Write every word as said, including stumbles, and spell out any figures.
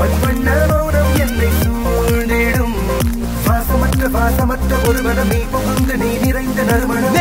பண்பண்ண மௌனம் என்னை சூழ்ந்திடும் வாசமற்ற வாசமற்ற ஒரு மனமே புகுந்து நீ நிறைந்த நறுமணம்